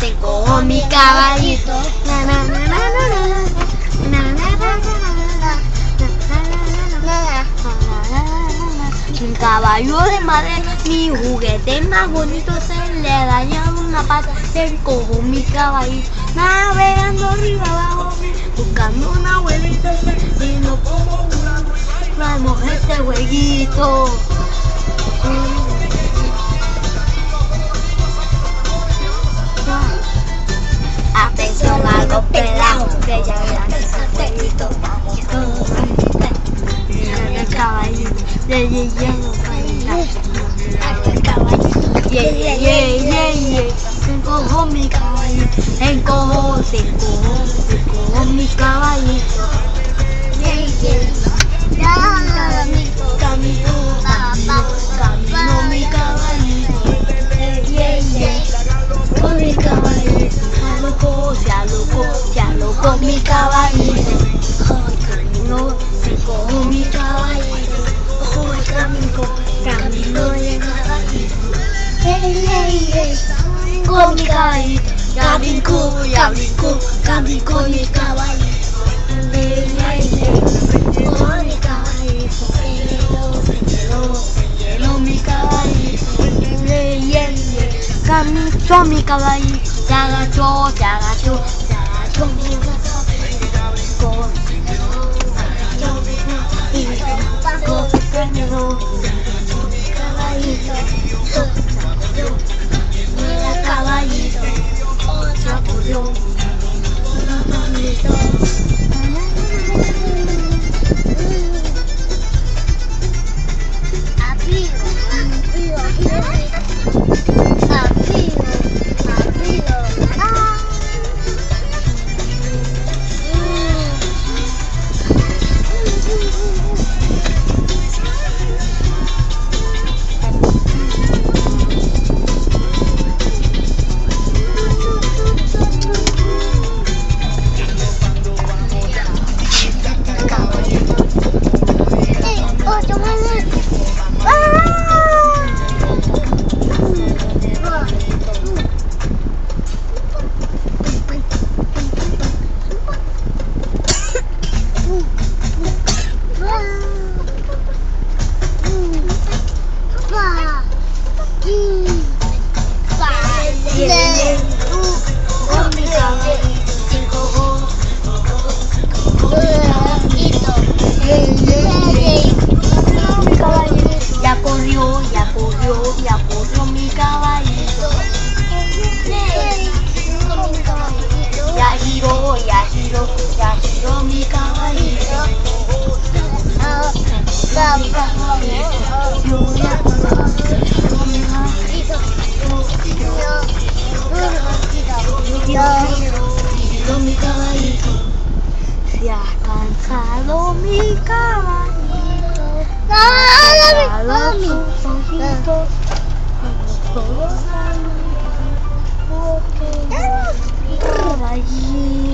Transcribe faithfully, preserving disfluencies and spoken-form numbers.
tengo mi caballito. Na, na, na, na, na, na, na, na, na, un caballo de madera, mi juguete más bonito, se le daña una pata, le cojo mi caballito, navegando arriba abajo, buscando una abuelita, y no como vamos este jueguito. Atención a los pelados, que ya vean ese jueguito. El caballito, ye ye ye, el caballito, ye ye ye ye ye, encojo mi caballito, encojo, se encojo, se encojo mi caballito, ye ye, camino, camino, camino mi caballito, ye ye, con mi caballito, se alocó, se alocó, se alocó mi caballito, camino, se encojo mi caballito, camino, camino de caballito, hey, hey, hey, con mi caballito, ya brincó, ya brincó, camino con mi caballito, hey, hey, hey, con mi caballito, hielo, hielo, hielo mi caballito, hey, hey, hey, camino mi caballito, se agachó, se agachó, se agachó mi caballito, caminó, caballito, mira caballito, se apoyó, caballito. Arriba, arriba, arriba, arriba, ah. Ya corrió, ya corrió, ya corrió mi caballito. Ya giró, ya giró, ya giró mi caballito. Mi caballito, yo ya corro mi caballito. Giró mi caballito. Se ha cansado mi caballito. Cerrado sus ojitos. Todos los años. Mi caballito.